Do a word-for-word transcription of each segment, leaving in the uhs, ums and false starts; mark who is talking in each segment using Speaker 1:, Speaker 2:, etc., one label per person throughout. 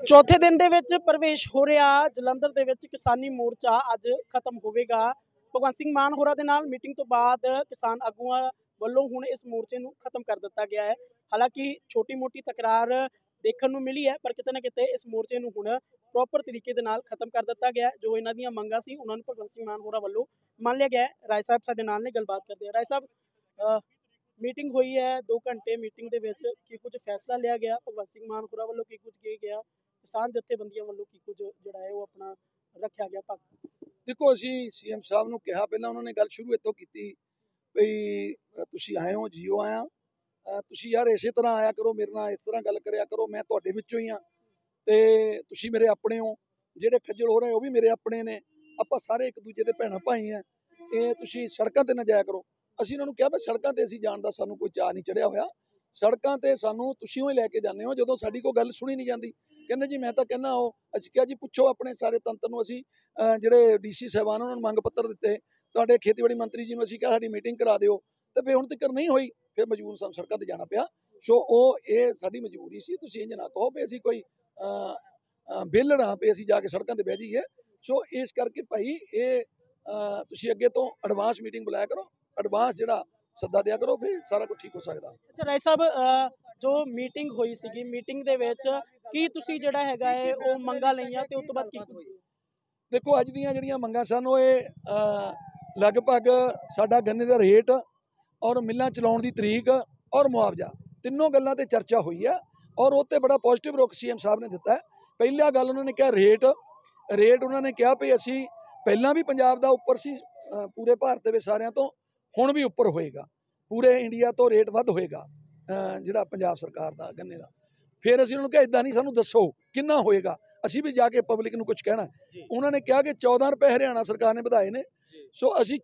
Speaker 1: चौथे दिन ਦੇ ਵਿੱਚ ਪ੍ਰਵੇਸ਼ ਹੋ ਰਿਹਾ ਜਲੰਧਰ ਦੇ ਵਿੱਚ ਕਿਸਾਨੀ ਮੋਰਚਾ ਅੱਜ ਖਤਮ ਹੋਵੇਗਾ। ਭਗਵੰਤ ਸਿੰਘ ਮਾਨ ਹੋਰਾਂ ਦੇ ਨਾਲ ਮੀਟਿੰਗ ਤੋਂ ਬਾਅਦ ਕਿਸਾਨ ਆਗੂਆਂ ਵੱਲੋਂ ਹੁਣ ਇਸ ਮੋਰਚੇ ਨੂੰ ਖਤਮ ਕਰ ਦਿੱਤਾ ਗਿਆ ਹੈ। ਹਾਲਾਂਕਿ ਛੋਟੀ ਮੋਟੀ ਤਕਰਾਰ ਦੇਖਣ ਨੂੰ ਮਿਲੀ ਹੈ, ਪਰ ਕਿਤੇ ਨਾ ਕਿਤੇ ਇਸ ਮੋਰਚੇ ਨੂੰ ਹੁਣ ਪ੍ਰੋਪਰ ਤਰੀਕੇ ਦੇ ਨਾਲ ਖਤਮ ਕਰ ਦਿੱਤਾ ਗਿਆ। ਜੋ ਇਹਨਾਂ ਦੀਆਂ ਮੰਗਾਂ ਸੀ ਉਹਨਾਂ ਨੂੰ ਭਗਵੰਤ ਸਿੰਘ ਮਾਨ ਹੋਰਾਂ ਵੱਲੋਂ ਮੰਨ ਲਿਆ ਗਿਆ। ਰਾਏ ਸਾਹਿਬ ਸਾਡੇ ਨਾਲ ਨੇ, ਗੱਲਬਾਤ ਕਰਦੇ ਆ। ਰਾਏ ਸਾਹਿਬ, मीटिंग हुई है दो घंटे, मीटिंग दे विच की कुछ फैसला लिया गया? भगवंत सिंह मान होरां वल्लों की कुछ कहा गया? किसान जथेबंदियां वल्लों की कुछ जिहड़ा है वो अपना रखा गया पक्ष?
Speaker 2: देखो असी सीएम साहब नूं कहा, पहलां उन्होंने गल शुरू इत्थों कीती भई तुसीं आए हो, जियो आया, तुसीं यार इसे तरह आया करो, मेरे नाल इस तरह गल करिया करो, मैं तुहाडे विचों ही हाँ ते तुसीं मेरे अपने हो, जिहड़े खज्जल हो रहे वो भी मेरे अपने ने, आपां सारे एक दूजे दे भैणां भाई हैं, ये तुसीं सड़कां ते ना जाया करो। ਅਸੀਂ ਉਹਨਾਂ ਨੂੰ ਕਿਹਾ ਵੀ ਸੜਕਾਂ ਤੇ ਅਸੀਂ ਜਾਣ ਦਾ ਸਾਨੂੰ ਕੋਈ ਚਾਅ ਨਹੀਂ ਚੜਿਆ ਹੋਇਆ, ਸੜਕਾਂ ਤੇ ਸਾਨੂੰ ਤੁਸੀਂ ਹੀ ਲੈ ਕੇ ਜਾਂਦੇ ਹੋ ਜਦੋਂ ਸਾਡੀ ਕੋਈ ਗੱਲ ਸੁਣੀ ਨਹੀਂ ਜਾਂਦੀ। ਕਹਿੰਦੇ ਜੀ ਮੈਂ ਤਾਂ ਕਹਿੰਦਾ ਉਹ, ਅਸੀਂ ਕਿਹਾ ਜੀ ਪੁੱਛੋ ਆਪਣੇ ਸਾਰੇ ਤੰਤਰ ਨੂੰ। ਅਸੀਂ ਜਿਹੜੇ ਡੀਸੀ ਸਾਹਿਬਾਨ ਉਹਨਾਂ ਨੂੰ ਮੰਗ ਪੱਤਰ ਦਿੱਤੇ, ਤੁਹਾਡੇ ਖੇਤੀਬਾੜੀ ਮੰਤਰੀ ਜੀ ਨੂੰ ਅਸੀਂ ਕਿਹਾ ਸਾਡੀ ਮੀਟਿੰਗ ਕਰਾ ਦਿਓ, ਤੇ ਫਿਰ ਹੁਣ ਤੱਕ ਨਹੀਂ ਹੋਈ, ਫਿਰ ਮਜਬੂਰ ਸਾਨੂੰ ਸੜਕਾਂ ਤੇ ਜਾਣਾ ਪਿਆ। ਸੋ ਉਹ ਇਹ ਸਾਡੀ ਮਜਬੂਰੀ ਸੀ, ਤੁਸੀਂ ਇੰਜ ਨਾ ਕਹੋ ਵੀ ਅਸੀਂ ਕੋਈ ਵਿਹਲੜ ਹਾਂ ਵੀ ਅਸੀਂ ਜਾ ਕੇ ਸੜਕਾਂ ਤੇ ਬਹਿ ਜਾਈਏ। ਸੋ ਇਸ ਕਰਕੇ ਭਾਈ ਇਹ ਤੁਸੀਂ ਅੱਗੇ ਤੋਂ ਐਡਵਾਂਸ ਮੀਟਿੰਗ ਬੁਲਾਇਆ ਕਰੋ, ਐਡਵਾਂਸ ਜਿਹੜਾ ਸੱਦਾ ਦਿਆ ਕਰੋ, ਫਿਰ ਸਾਰਾ ਕੁਝ ਠੀਕ ਹੋ ਸਕਦਾ।
Speaker 1: ਅੱਛਾ ਰਾਏ ਸਾਹਿਬ, ਜੋ ਮੀਟਿੰਗ ਹੋਈ ਸੀਗੀ, ਮੀਟਿੰਗ ਦੇ ਵਿੱਚ ਕੀ ਤੁਸੀਂ ਜਿਹੜਾ ਹੈਗਾ ਹੈ ਉਹ ਮੰਗਾਂ ਲਈਆਂ ਤੇ ਉਸ ਤੋਂ ਬਾਅਦ ਕੀ ਹੋਈ?
Speaker 2: ਦੇਖੋ ਅੱਜ ਦੀਆਂ ਜਿਹੜੀਆਂ ਮੰਗਾਂ ਸਨ ਉਹ ਇਹ ਲਗਭਗ ਸਾਡਾ ਗੰਨੇ ਦਾ ਰੇਟ ਔਰ ਮਿੱਲਾਂ ਚਲਾਉਣ ਦੀ ਤਰੀਕ ਔਰ ਮੁਆਵਜ਼ਾ, ਤਿੰਨੋਂ ਗੱਲਾਂ ਤੇ ਚਰਚਾ ਹੋਈ ਹੈ ਔਰ ਉਹ ਤੇ ਬੜਾ ਪੋਜ਼ਿਟਿਵ ਰੁਖ ਸੀਐਮ ਸਾਹਿਬ ਨੇ ਦਿੱਤਾ ਹੈ। ਪਹਿਲਾ ਗੱਲ ਉਹਨਾਂ ਨੇ ਕਿਹਾ ਰੇਟ ਰੇਟ ਉਹਨਾਂ ਨੇ ਕਿਹਾ ਵੀ ਅਸੀਂ ਪਹਿਲਾਂ ਵੀ ਪੰਜਾਬ ਦਾ ਉੱਪਰ ਸੀ, ਪੂਰੇ ਭਾਰਤ ਦੇ ਵਿੱਚ ਸਾਰਿਆਂ ਤੋਂ, ਹੁਣ ਵੀ ਉੱਪਰ ਹੋਏਗਾ, ਪੂਰੇ ਇੰਡੀਆ ਤੋਂ ਰੇਟ ਵੱਧ ਹੋਏਗਾ ਜਿਹੜਾ ਪੰਜਾਬ ਸਰਕਾਰ ਦਾ ਗੰਨੇ ਦਾ। ਫਿਰ ਅਸੀਂ ਉਹਨਾਂ ਨੂੰ ਕਿਹਾ ਇਦਾਂ ਨਹੀਂ, ਸਾਨੂੰ ਦੱਸੋ ਕਿੰਨਾ ਹੋਏਗਾ, ਅਸੀਂ ਵੀ ਜਾ ਕੇ ਪਬਲਿਕ ਨੂੰ ਕੁਝ ਕਹਿਣਾ। ਉਹਨਾਂ ਨੇ ਕਿਹਾ ਕਿ ਚੌਦਾਂ ਰੁਪਏ ਹਰਿਆਣਾ ਸਰਕਾਰ ਨੇ ਵਧਾਏ ਨੇ, ਸੋ ਅਸੀਂ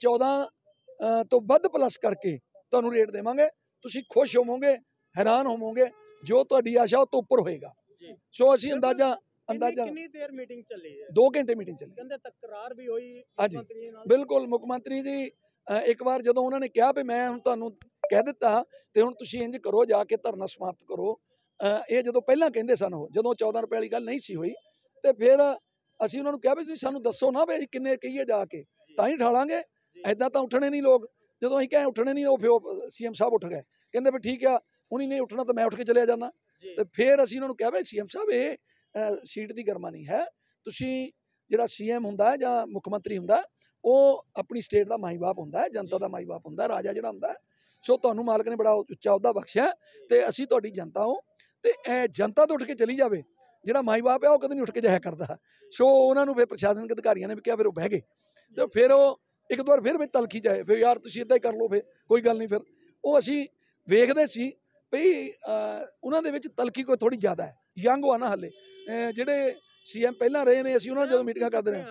Speaker 2: ਚੌਦਾਂ ਤੋਂ ਵੱਧ ਪਲੱਸ ਕਰਕੇ ਤੁਹਾਨੂੰ ਰੇਟ ਦੇਵਾਂਗੇ, ਤੁਸੀਂ ਖੁਸ਼ ਹੋਵੋਗੇ, ਹੈਰਾਨ ਹੋਵੋਗੇ, ਜੋ ਤੁਹਾਡੀ ਆਸ਼ਾ ਉਹ ਤੋਂ ਉੱਪਰ ਹੋਏਗਾ। ਸੋ ਅਸੀਂ ਅੰਦਾਜ਼ਾ ਅੰਦਾਜ਼ਾ
Speaker 1: ਕਿੰਨੀ ਦੇਰ ਮੀਟਿੰਗ ਚੱਲੀ ਹੈ?
Speaker 2: ਦੋ ਘੰਟੇ ਮੀਟਿੰਗ ਚੱਲੀ।
Speaker 1: ਕਹਿੰਦੇ ਤਕਰਾਰ ਵੀ ਹੋਈ
Speaker 2: ਹਾਂਜੀ ਬਿਲਕੁਲ। ਮੁੱਖ ਮੰਤਰੀ ਜੀ ਇੱਕ ਵਾਰ ਜਦੋਂ ਉਹਨਾਂ ਨੇ ਕਿਹਾ ਵੀ ਮੈਂ ਹੁਣ ਤੁਹਾਨੂੰ ਕਹਿ ਦਿੱਤਾ ਤੇ ਹੁਣ ਤੁਸੀਂ ਇੰਜ ਕਰੋ, ਜਾ ਕੇ ਧਰਨਾ ਸਮਾਪਤ ਕਰੋ, ਇਹ ਜਦੋਂ ਪਹਿਲਾਂ ਕਹਿੰਦੇ ਸਨ, ਉਹ ਜਦੋਂ ਚੌਦਾਂ ਰੁਪਏ ਵਾਲੀ ਗੱਲ ਨਹੀਂ ਸੀ ਹੋਈ, ਤੇ ਫਿਰ ਅਸੀਂ ਉਹਨਾਂ ਨੂੰ ਕਿਹਾ ਵੀ ਤੁਸੀਂ ਸਾਨੂੰ ਦੱਸੋ ਨਾ ਵੀ ਅਸੀਂ ਕਿੰਨੇ ਕਹੀਏ ਜਾ ਕੇ, ਤਾਂ ਹੀ ਠਾਲਾਂਗੇ, ਐਦਾਂ ਤਾਂ ਉੱਠਣੇ ਨਹੀਂ ਲੋਕ। ਜਦੋਂ ਅਸੀਂ ਕਹੇ ਉੱਠਣੇ ਨਹੀਂ, ਉਹ ਫਿਰ ਸੀਐਮ ਸਾਹਿਬ ਉੱਠ ਗਏ, ਕਹਿੰਦੇ ਵੀ ਠੀਕ ਆ ਹੁਣੀ ਨਹੀਂ ਉੱਠਣਾ ਤਾਂ ਮੈਂ ਉੱਠ ਕੇ ਚਲਿਆ ਜਾਂਦਾ। ਤੇ ਫਿਰ ਅਸੀਂ ਉਹਨਾਂ ਨੂੰ ਕਿਹਾ ਵੀ ਸੀਐਮ ਸਾਹਿਬ ਇਹ ਸੀਟ ਦੀ ਗਰਮਾ ਨਹੀਂ ਹੈ, ਤੁਸੀਂ ਜਿਹੜਾ ਸੀਐਮ ਹੁੰਦਾ ਹੈ ਜਾਂ ਮੁੱਖ ਮੰਤਰੀ ਹੁੰਦਾ ਉਹ ਆਪਣੀ ਸਟੇਟ ਦਾ ਮਾਈ ਬਾਪ ਹੁੰਦਾ ਹੈ, ਜਨਤਾ ਦਾ ਮਾਈ ਬਾਪ ਹੁੰਦਾ, ਰਾਜਾ ਜਿਹੜਾ ਹੁੰਦਾ। ਸੋ ਤੁਹਾਨੂੰ ਮਾਲਕ ਨੇ ਬੜਾ ਉੱਚਾ ਅਹੁਦਾ ਬਖਸ਼ਿਆ ਤੇ ਅਸੀਂ ਤੁਹਾਡੀ ਜਨਤਾ ਹੋ, ਤੇ ਇਹ ਜਨਤਾ ਤੋਂ ਉੱਠ ਕੇ ਚਲੀ ਜਾਵੇ, ਜਿਹੜਾ ਮਾਈ ਬਾਪ ਹੈ ਉਹ ਕਦੇ ਨਹੀਂ ਉੱਠ ਕੇ ਜਾਇਆ ਕਰਦਾ। ਸੋ ਉਹਨਾਂ ਨੂੰ ਫਿਰ ਪ੍ਰਸ਼ਾਸਨਿਕ ਅਧਿਕਾਰੀਆਂ ਨੇ ਵੀ ਕਿਹਾ, ਫਿਰ ਉਹ ਬਹਿ ਗਏ, ਤੇ ਫਿਰ ਉਹ ਇੱਕ ਦੋ ਵਾਰ ਫਿਰ ਵੀ ਤਲਖੀ ਜਾਏ, ਫਿਰ ਯਾਰ ਤੁਸੀਂ ਇੱਦਾਂ ਹੀ ਕਰ ਲਓ, ਫਿਰ ਕੋਈ ਗੱਲ ਨਹੀਂ। ਫਿਰ ਉਹ ਅਸੀਂ ਵੇਖਦੇ ਸੀ ਵੀ ਉਹਨਾਂ ਦੇ ਵਿੱਚ ਤਲਖੀ ਕੋਈ ਥੋੜੀ ਜ਼ਿਆਦਾ ਹੈ, ਯੰਗ ਆ ਨਾ ਹਾਲੇ, ਜਿਹੜੇ ਸੀਐਮ ਪਹਿਲਾਂ ਰਹੇ ਨੇ, ਅਸੀਂ ਉਹਨਾਂ ਜਦੋਂ ਮੀਟਿੰਗਾਂ ਕਰਦੇ ਰਹੇ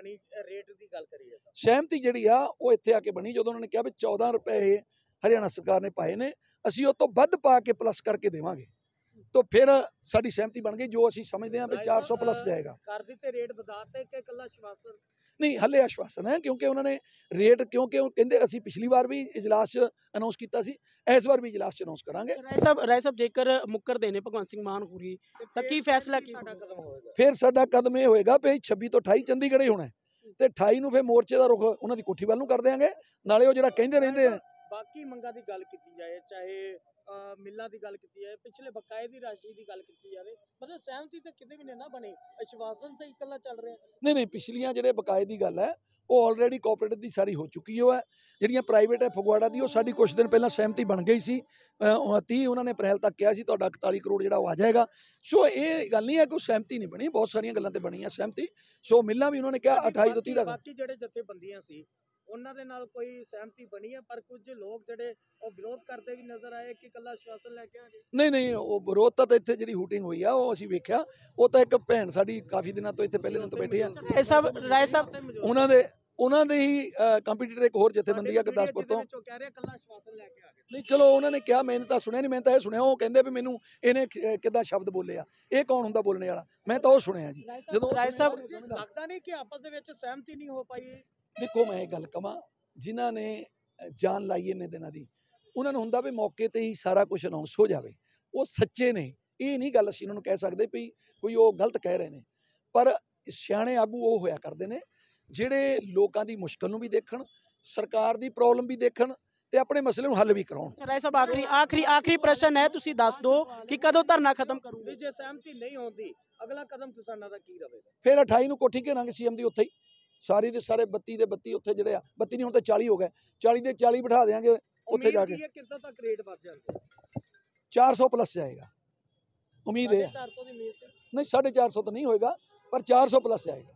Speaker 1: ਰੇਟ ਦੀ ਗੱਲ ਕਰੀਏ,
Speaker 2: ਸਹਿਮਤੀ ਜਿਹੜੀ ਆ ਉਹ ਇੱਥੇ ਆ ਕੇ ਬਣੀ ਜਦੋਂ ਉਹਨਾਂ ਨੇ ਕਿਹਾ ਵੀ ਚੌਦਾਂ ਰੁਪਏ ਹਰਿਆਣਾ ਸਰਕਾਰ ਨੇ ਪਾਏ ਨੇ, ਅਸੀਂ ਉਹ ਤੋਂ ਵੱਧ ਪਾ ਕੇ ਪਲੱਸ ਕਰਕੇ ਦੇਵਾਂਗੇ, ਤਾਂ ਫਿਰ ਸਾਡੀ ਸਹਿਮਤੀ ਬਣ ਗਈ, ਜੋ ਅਸੀਂ ਸਮਝਦੇ ਹਾਂ ਵੀ ਚਾਰ ਸੌ ਪਲੱਸ ਜਾਏਗਾ।
Speaker 1: ਕਰ ਦਿੱਤੇ ਰੇਟ ਵਧਾਤੇ ਕਿ ਇਕੱਲਾ ਆਸ਼ਵਾਸਨ?
Speaker 2: ਨਹੀਂ, ਹਲੇ ਆਸ਼ਵਾਸਨ ਹੈ, ਕਿਉਂਕਿ ਉਹਨਾਂ ਨੇ ਰੇਟ, ਕਿਉਂਕਿ ਉਹ ਕਹਿੰਦੇ ਅਸੀਂ ਪਿਛਲੀ ਵਾਰ ਵੀ ਇਜਲਾਸ 'ਚ ਅਨਾਉਂਸ ਕੀਤਾ ਸੀ, ਇਸ ਵਾਰ ਵੀ ਇਜਲਾਸ 'ਚ ਅਨਾਉਂਸ ਕਰਾਂਗੇ।
Speaker 1: ਰਾਏ ਸਾਹਿਬ ਰਾਏ ਸਾਹਿਬ ਜੇਕਰ ਮੁੱਕਰਦੇ ਨੇ ਭਗਵੰਤ ਸਿੰਘ ਮਾਨ ਹੋਰੀ ਤਾਂ ਕੀ ਫੈਸਲਾ ਕੀ ਹੋਵੇਗਾ?
Speaker 2: ਫਿਰ ਸਾਡਾ ਕਦਮ ਇਹ ਹੋਏਗਾ ਵੀ ਛੱਬੀ ਤੋਂ ਅਠਾਈ ਚੰਡੀਗੜ੍ਹ ਹੀ ਹੋਣਾ, ਤੇ ਅਠਾਈ ਨੂੰ ਫਿਰ ਮੋਰਚੇ ਦਾ ਰੁਖ ਉਹਨਾਂ ਦੀ ਕੋਠੀ ਵੱਲ ਨੂੰ ਕਰ ਦਿਆਂਗੇ। ਨਾਲੇ ਉਹ ਜਿਹੜਾ ਕਹਿੰਦੇ ਰਹਿੰਦੇ ਆ
Speaker 1: ਬਾਕੀ ਮੰਗਾਂ ਦੀ ਗੱਲ ਕੀਤੀ ਜਾਏ, ਚਾਹੇ ਮਿੱਲਾਂ ਦੀ ਗੱਲ ਕੀਤੀ ਜਾਏ, ਪਿਛਲੇ ਬਕਾਏ ਦੀ ਰਾਸ਼ੀ ਦੀ ਗੱਲ ਕੀਤੀ ਜਾਵੇ, ਮਤਲਬ ਸਹਿਮਤੀ ਤਾਂ ਕਿਤੇ ਵੀ ਨਹੀਂ ਨਾ ਬਣੀ, ਆਸ਼ਵਾਸਨ ਤਾਂ ਇਕੱਲਾ ਚੱਲ ਰਿਹਾ।
Speaker 2: ਨਹੀਂ ਨਹੀਂ, ਪਿਛਲੀਆਂ ਜਿਹੜੇ ਬਕਾਏ ਦੀ ਗੱਲ ਹੈ ਉਹ ਆਲਰੇਡੀ ਕੋਆਪਰੇਟਿਵ ਦੀ ਸਾਰੀ ਹੋ ਚੁੱਕੀ ਹੈ। ਜਿਹੜੀਆਂ ਪ੍ਰਾਈਵੇਟ ਹੈ ਫਗਵਾੜਾ ਦੀ, ਉਹ ਸਾਡੀ ਕੁਛ ਦਿਨ ਪਹਿਲਾਂ ਸਹਿਮਤੀ ਬਣ ਗਈ ਸੀ, ਤੀਹ ਉਹਨਾਂ ਨੇ ਅਪ੍ਰੈਲ ਤੱਕ ਕਿਹਾ ਸੀ ਤੁਹਾਡਾ ਇਕਤਾਲੀ ਕਰੋੜ ਜਿਹੜਾ ਉਹ ਆ ਜਾਏਗਾ। ਸੋ ਇਹ ਗੱਲ ਨਹੀਂ ਹੈ ਕਿ ਸਹਿਮਤੀ ਨਹੀਂ ਬਣੀ, ਬਹੁਤ ਸਾਰੀਆਂ ਗੱਲਾਂ ਤੇ ਬਣੀ ਹੈ ਸਹਿਮਤੀ। ਸੋ ਮਿੱਲਾਂ ਵੀ ਉਹਨਾਂ ਨੇ ਕਿਹਾ ਅਠਾਈ ਤੋਂ ਤੀਹ ਤੱਕ।
Speaker 1: ਬਾਕੀ ਜਿਹੜੇ ਜਥੇਬੰਦੀਆਂ ਸੀ ਉਹਨਾਂ ਦੇ ਨਾਲ ਕੋਈ ਸਹਿਮਤੀ ਬਣੀ ਹੈ, ਪਰ ਕੁਝ ਲੋਕ ਜਿਹੜੇ ਉਹ ਵਿਰੋਧ ਕਰਦੇ ਵੀ ਨਜ਼ਰ ਆਏ ਕਿ ਇਕੱਲਾ ਆਸ਼ਵਾਸਨ ਲੈ ਕੇ ਆ ਗਏ।
Speaker 2: ਨਹੀਂ ਨਹੀਂ, ਉਹ ਵਿਰੋਧ ਤਾਂ ਇੱਥੇ ਜਿਹੜੀ ਹੂਟਿੰਗ ਹੋਈ ਆ ਉਹ ਅਸੀਂ ਵੇਖਿਆ, ਉਹ ਤਾਂ ਇੱਕ ਭੈਣ ਸਾਡੀ ਕਾਫੀ ਦਿਨਾਂ ਤੋਂ ਇੱਥੇ ਪਹਿਲੇ ਦਿਨ ਤੋਂ ਬੈਠੀ ਆ।
Speaker 1: ਇਹ ਸਭ ਰਾਏ ਸਾਹਿਬ
Speaker 2: ਉਹਨਾਂ ਦੇ ਉਹਨਾਂ ਦੇ ਹੀ ਕੰਪੀਟੀਟਰ ਇੱਕ ਹੋਰ ਜਥੇਬੰਦੀ ਆ ਗੁਰਦਾਸਪੁਰ ਤੋਂ,
Speaker 1: ਕਹਿ ਰਹੇ ਇਕੱਲਾ ਆਸ਼ਵਾਸਨ ਲੈ ਕੇ ਆ ਗਏ।
Speaker 2: ਨਹੀਂ ਚਲੋ ਉਹਨਾਂ ਨੇ ਕਿਹਾ, ਮੈंने ਤਾਂ ਸੁਣਿਆ ਨਹੀਂ, ਮੈਂ ਤਾਂ ਇਹ ਸੁਣਿਆ ਉਹ ਕਹਿੰਦੇ ਵੀ ਮੈਨੂੰ ਇਹਨੇ ਕਿੱਦਾਂ ਸ਼ਬਦ ਬੋਲੇ ਆ, ਇਹ ਕੌਣ ਹੁੰਦਾ ਬੋਲਣੇ ਵਾਲਾ, ਮੈਂ ਤਾਂ ਉਹ ਸੁਣਿਆ ਜੀ।
Speaker 1: ਜਦੋਂ ਰਾਏ ਸਾਹਿਬ ਲੱਗਦਾ ਨਹੀਂ ਕਿ ਆਪਸ ਦੇ ਵਿੱਚ ਸਹਿਮਤੀ ਨਹੀਂ ਹੋ ਪਾਈ?
Speaker 2: ਦੇਖੋ ਮੈਂ ਇਹ ਗੱਲ ਕਵਾਂ, ਜਿਨ੍ਹਾਂ ਨੇ ਜਾਨ ਲਾਈ ਇੰਨੇ ਦਿਨਾਂ ਦੀ, ਉਹਨਾਂ ਨੂੰ ਹੁੰਦਾ ਵੀ ਮੌਕੇ ਤੇ ਹੀ ਸਾਰਾ ਕੁਝ ਅਨਾਉਂਸ ਹੋ ਜਾਵੇ, ਉਹ ਸੱਚੇ ਨੇ, ਇਹ ਨਹੀਂ ਗੱਲ ਅਸੀਂ ਇਹਨਾਂ ਨੂੰ ਕਹਿ ਸਕਦੇ ਵੀ ਕੋਈ ਉਹ ਗਲਤ ਕਹਿ ਰਹੇ ਨੇ, ਪਰ ਸਿਆਣੇ ਆਗੂ ਉਹ ਹੋਇਆ ਕਰਦੇ ਨੇ ਜਿਹੜੇ ਲੋਕਾਂ ਦੀ ਮੁਸ਼ਕਲ ਨੂੰ ਵੀ ਦੇਖਣ, ਸਰਕਾਰ ਦੀ ਪ੍ਰੋਬਲਮ ਵੀ ਦੇਖਣ ਤੇ ਆਪਣੇ ਮਸਲੇ ਨੂੰ ਹੱਲ ਵੀ ਕਰਾਉਣ।
Speaker 1: ਰਾਏ ਸਾਹਿਬ ਆਖਰੀ ਆਖਰੀ ਆਖਰੀ ਪ੍ਰਸ਼ਨ ਹੈ, ਤੁਸੀਂ ਦੱਸ ਦਿਓ ਕਿ ਕਦੋਂ ਧਰਨਾ ਖਤਮ ਕਰੋਗੇ?
Speaker 3: ਜੇ ਸਹਿਮਤੀ ਨਹੀਂ ਹੁੰਦੀ ਅਗਲਾ ਕਦਮ ਕਿਸਾਨਾਂ ਦਾ ਕੀ ਰਹੇਗਾ?
Speaker 2: ਫਿਰ ਅਠਾਈ ਨੂੰ ਕੋਠੀ ਘੇਰਾਂਗੇ ਸੀਐਮ ਦੀ ਉੱਥੇ ਹੀ, ਸਾਰੀ ਦੇ ਸਾਰੇ ਬੱਤੀ ਦੇ ਬੱਤੀ ਉੱਥੇ ਜਿਹੜੇ ਆ, ਬੱਤੀ ਨਹੀਂ ਹੁਣ ਤਾਂ ਚਾਲੀ ਹੋ ਗਏ, ਚਾਲੀ ਦੇ ਚਾਲੀ ਬਿਠਾ ਦੇਾਂਗੇ ਉੱਥੇ ਜਾ ਕੇ।
Speaker 3: ਕਿੰਨਾ ਤੱਕ ਰੇਟ ਵੱਧ ਜਾਣਗੇ?
Speaker 2: ਚਾਰ ਸੌ ਪਲੱਸ ਜਾਏਗਾ, ਉਮੀਦ ਹੈ।
Speaker 3: ਚਾਰ ਸੌ ਦੀ ਉਮੀਦ ਸੀ।
Speaker 2: ਨਹੀਂ ਸਾਢੇ ਚਾਰ ਸੌ ਤਾਂ ਨਹੀਂ ਹੋਏਗਾ, ਪਰ ਚਾਰ ਸੌ ਪਲੱਸ ਜਾਏਗਾ।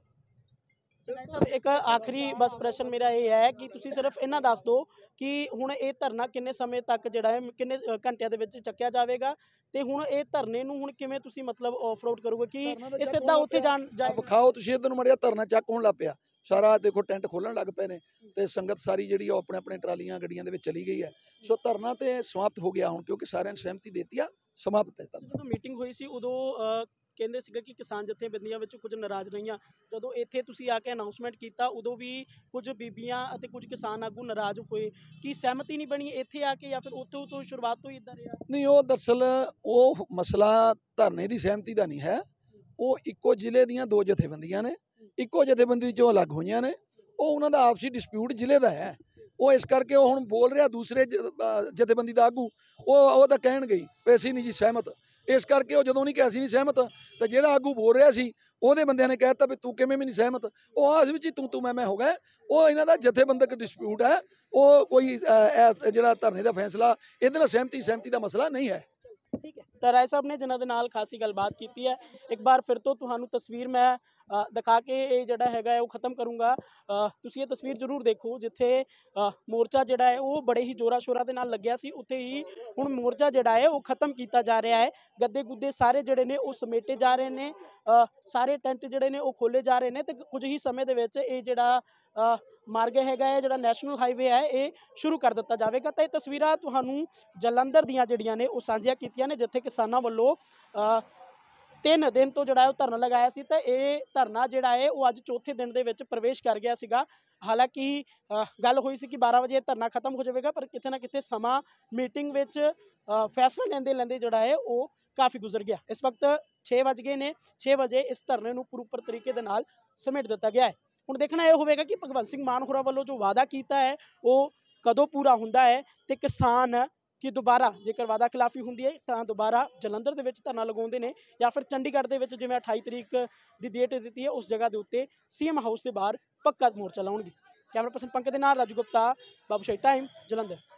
Speaker 1: ਸਾਹਿਬ ਇੱਕ ਆਖਰੀ ਬਸ ਪ੍ਰਸ਼ਨ ਮੇਰਾ ਇਹ ਹੈ ਕਿ ਤੁਸੀਂ ਸਿਰਫ ਇਹਨਾਂ ਦੱਸ ਦਿਓ ਕਿ ਹੁਣ ਇਹ ਧਰਨਾ ਕਿੰਨੇ ਸਮੇਂ ਤੱਕ ਜਿਹੜਾ ਹੈ, ਕਿੰਨੇ ਅ, ਘੰਟਿਆਂ ਦੇ ਵਿੱਚ ਚੱਕਿਆ ਜਾਵੇਗਾ, ਤੇ ਹੁਣ ਇਹ ਧਰਨੇ ਨੂੰ ਹੁਣ ਕਿਵੇਂ ਤੁਸੀਂ ਮਤਲਬ ਆਫ ਰੋਡ ਕਰੋਗੇ ਕਿ ਇਹ ਸਿੱਧਾ ਉੱਥੇ ਜਾਣ ਜਾਏਗਾ?
Speaker 2: ਵਿਖਾਓ ਤੁਸੀਂ ਇੱਧਰ ਨੂੰ ਮੜਿਆ, ਧਰਨਾ ਚੱਕ ਹੋਣ ਲੱਗ ਪਿਆ ਸਾਰਾ, ਦੇਖੋ ਟੈਂਟ ਖੋਲਣ ਲੱਗ ਪਏ ਨੇ ਤੇ ਸੰਗਤ ਸਾਰੀ ਜਿਹੜੀ ਉਹ ਆਪਣੇ ਆਪਣੇ ਟਰਾਲੀਆਂ ਗੱਡੀਆਂ ਦੇ ਵਿੱਚ ਚਲੀ ਗਈ ਹੈ। ਸੋ ਧਰਨਾ ਤੇ ਸਮਾਪਤ ਹੋ ਗਿਆ ਹੁਣ, ਕਿਉਂਕਿ ਸਾਰਿਆਂ ਨੇ ਸਹਿਮਤੀ ਦਿੱਤੀ ਆ, ਸਮਾਪਤ ਹੈ ਧਰਨਾ।
Speaker 1: ਜਦੋਂ ਮੀਟਿੰਗ ਹੋਈ ਸੀ ਉਦੋਂ ਅ, ਕਹਿੰਦੇ ਸੀਗੇ ਕਿ ਕਿਸਾਨ ਜਥੇਬੰਦੀਆਂ ਵਿੱਚ ਕੁਝ ਨਾਰਾਜ਼ ਰਹੀਆਂ, ਜਦੋਂ ਇੱਥੇ ਤੁਸੀਂ ਆ ਕੇ ਅਨਾਉਂਸਮੈਂਟ ਕੀਤਾ ਉਦੋਂ ਵੀ ਕੁਝ ਬੀਬੀਆਂ ਅਤੇ ਕੁਝ ਕਿਸਾਨ ਆਗੂ ਨਾਰਾਜ਼ ਹੋਏ, ਕੀ ਸਹਿਮਤੀ ਨਹੀਂ ਬਣੀ ਇੱਥੇ ਆ ਕੇ, ਜਾਂ ਫਿਰ ਉੱਥੋਂ ਤੋਂ ਸ਼ੁਰੂਆਤ ਤੋਂ ਹੀ ਇਦਾਂ ਰਿਹਾ?
Speaker 2: ਨਹੀਂ, ਉਹ ਦਰਅਸਲ ਉਹ ਮਸਲਾ ਧਰਨੇ ਦੀ ਸਹਿਮਤੀ ਦਾ ਨਹੀਂ ਹੈ, ਉਹ ਇੱਕੋ ਜ਼ਿਲ੍ਹੇ ਦੀਆਂ ਦੋ ਜਥੇਬੰਦੀਆਂ ਨੇ, ਇੱਕੋ ਜਥੇਬੰਦੀ ਚੋਂ ਅਲੱਗ ਹੋਈਆਂ ਨੇ, ਉਹ ਉਹਨਾਂ ਦਾ ਆਪਸੀ ਡਿਸਪਿਊਟ ਜ਼ਿਲ੍ਹੇ ਦਾ ਹੈ। ਉਹ ਇਸ ਕਰਕੇ ਉਹ ਹੁਣ ਬੋਲ ਰਿਹਾ ਦੂਸਰੇ ਜਥੇਬੰਦੀ ਦਾ ਆਗੂ, ਉਹ ਉਹ ਤਾਂ ਕਹਿਣਗੇ ਹੀ ਵੀ ਅਸੀਂ ਨਹੀਂ ਜੀ ਸਹਿਮਤ, ਇਸ ਕਰਕੇ ਉਹ ਜਦੋਂ ਨਹੀਂ ਕਿ ਅਸੀਂ ਨਹੀਂ ਸਹਿਮਤ, ਤਾਂ ਜਿਹੜਾ ਆਗੂ ਬੋਲ ਰਿਹਾ ਸੀ ਉਹਦੇ ਬੰਦਿਆਂ ਨੇ ਕਹਿ ਦਿੱਤਾ ਵੀ ਤੂੰ ਕਿਵੇਂ ਵੀ ਨਹੀਂ ਸਹਿਮਤ, ਉਹ ਆਸ ਵਿੱਚ ਹੀ ਤੂੰ ਤੂੰ ਮੈਂ ਮੈਂ ਹੋ ਗਏ। ਉਹ ਇਹਨਾਂ ਦਾ ਜਥੇਬੰਦਕ ਡਿਸਪਿਊਟ ਹੈ, ਉਹ ਕੋਈ ਜਿਹੜਾ ਧਰਨੇ ਦਾ ਫੈਸਲਾ ਇਹਦੇ ਨਾਲ ਸਹਿਮਤੀ ਸਹਿਮਤੀ ਦਾ ਮਸਲਾ ਨਹੀਂ ਹੈ।
Speaker 1: ਠੀਕ ਹੈ, ਤਾਂ ਰਾਏ ਸਾਹਿਬ ਨੇ ਜਿਨ੍ਹਾਂ ਦੇ ਨਾਲ ਖਾਸੀ ਗੱਲਬਾਤ ਕੀਤੀ ਹੈ, ਇੱਕ ਵਾਰ ਫਿਰ ਤੋਂ ਤੁਹਾਨੂੰ ਤਸਵੀਰ ਮੈਂ ਅ, ਦਿਖਾ ਕੇ ਇਹ ਜਿਹੜਾ ਹੈਗਾ ਹੈ ਉਹ ਖਤਮ ਕਰੂੰਗਾ। ਅ, ਤੁਸੀਂ ਇਹ ਤਸਵੀਰ ਜ਼ਰੂਰ ਦੇਖੋ, ਜਿੱਥੇ ਅ, ਮੋਰਚਾ ਜਿਹੜਾ ਹੈ ਉਹ ਬੜੇ ਹੀ ਜ਼ੋਰਾਂ ਸ਼ੋਰਾਂ ਦੇ ਨਾਲ ਲੱਗਿਆ ਸੀ, ਉੱਥੇ ਹੀ ਹੁਣ ਮੋਰਚਾ ਜਿਹੜਾ ਹੈ ਉਹ ਖਤਮ ਕੀਤਾ ਜਾ ਰਿਹਾ ਹੈ। ਗੱਦੇ ਗੁੱਦੇ ਸਾਰੇ ਜਿਹੜੇ ਨੇ ਉਹ ਸਮੇਟੇ ਜਾ ਰਹੇ ਨੇ, ਅ, ਸਾਰੇ ਟੈਂਟ ਜਿਹੜੇ ਨੇ ਉਹ ਖੋਲੇ ਜਾ ਰਹੇ ਨੇ, ਤੇ ਕੁਝ ਹੀ ਸਮੇਂ ਦੇ ਵਿੱਚ ਇਹ ਜਿਹੜਾ ਅ, ਮਾਰਗ ਹੈਗਾ ਹੈ, ਜਿਹੜਾ ਨੈਸ਼ਨਲ ਹਾਈਵੇ ਹੈ, ਇਹ ਸ਼ੁਰੂ ਕਰ ਦਿੱਤਾ ਜਾਵੇਗਾ। ਤਾਂ ਇਹ ਤਸਵੀਰਾਂ ਤੁਹਾਨੂੰ ਜਲੰਧਰ ਦੀਆਂ ਜਿਹੜੀਆਂ ਨੇ ਉਹ ਸਾਂਝੀਆਂ ਕੀਤੀਆਂ ਨੇ, ਜਿੱਥੇ ਕਿਸਾਨਾਂ ਵੱਲੋਂ ਅ, ਤਿੰਨ ਦਿਨ ਤੋਂ ਜਿਹੜਾ ਉਹ ਧਰਨਾ ਲਗਾਇਆ ਸੀ, ਤਾਂ ਇਹ ਧਰਨਾ ਜਿਹੜਾ ਹੈ ਉਹ ਅੱਜ ਚੌਥੇ ਦਿਨ ਦੇ ਵਿੱਚ ਪ੍ਰਵੇਸ਼ ਕਰ ਗਿਆ ਸੀਗਾ। ਹਾਲਾਂਕਿ ਅ, ਗੱਲ ਹੋਈ ਸੀ ਕਿ ਬਾਰਾਂ ਵਜੇ ਧਰਨਾ ਖਤਮ ਹੋ ਜਾਵੇਗਾ, ਪਰ ਕਿਤੇ ਨਾ ਕਿਤੇ ਸਮਾਂ ਮੀਟਿੰਗ ਵਿੱਚ ਅ, ਫੈਸਲਾ ਲੈਂਦੇ ਲੈਂਦੇ ਜਿਹੜਾ ਹੈ ਉਹ ਕਾਫੀ ਗੁਜ਼ਰ ਗਿਆ। ਇਸ ਵਕਤ ਛੇ ਵੱਜ ਗਏ ਨੇ, ਛੇ ਵਜੇ ਇਸ ਧਰਨੇ ਨੂੰ ਪ੍ਰੋਪਰ ਤਰੀਕੇ ਦੇ ਨਾਲ ਸਮੇਟ ਦਿੱਤਾ ਗਿਆ ਹੈ। ਹੁਣ ਦੇਖਣਾ ਇਹ ਹੋਵੇਗਾ ਕਿ ਭਗਵੰਤ ਸਿੰਘ ਮਾਨ ਹੋਰਾਂ ਵੱਲੋਂ ਜੋ ਵਾਅਦਾ ਕੀਤਾ ਹੈ ਉਹ ਕਦੋਂ ਪੂਰਾ ਹੁੰਦਾ ਹੈ, ਤੇ ਕਿਸਾਨ ਕਿ ਦੁਬਾਰਾ ਜੇਕਰ ਵਾਅਦਾ ਖਿਲਾਫੀ ਹੁੰਦੀ ਹੈ ਤਾਂ ਦੁਬਾਰਾ ਜਲੰਧਰ ਦੇ ਵਿੱਚ ਧਰਨਾ ਲਗਾਉਂਦੇ ਨੇ, ਜਾਂ ਫਿਰ ਚੰਡੀਗੜ੍ਹ ਦੇ ਵਿੱਚ ਜਿਵੇਂ ਅਠਾਈ ਤਰੀਕ ਦੀ ਡੇਟ ਦਿੱਤੀ ਹੈ ਉਸ ਜਗ੍ਹਾ ਦੇ ਉੱਤੇ ਸੀਐਮ ਹਾਊਸ ਦੇ ਬਾਹਰ ਪੱਕਾ ਮੋਰਚਾ ਲਾਉਣਗੇ। ਕੈਮਰਾ ਪਰਸਨ ਪੰਕਜ ਦੇ ਨਾਲ ਰਾਜੂ ਗੁਪਤਾ, ਬਾਬੂਸ਼ਾਹੀ ਟਾਈਮ, ਜਲੰਧਰ।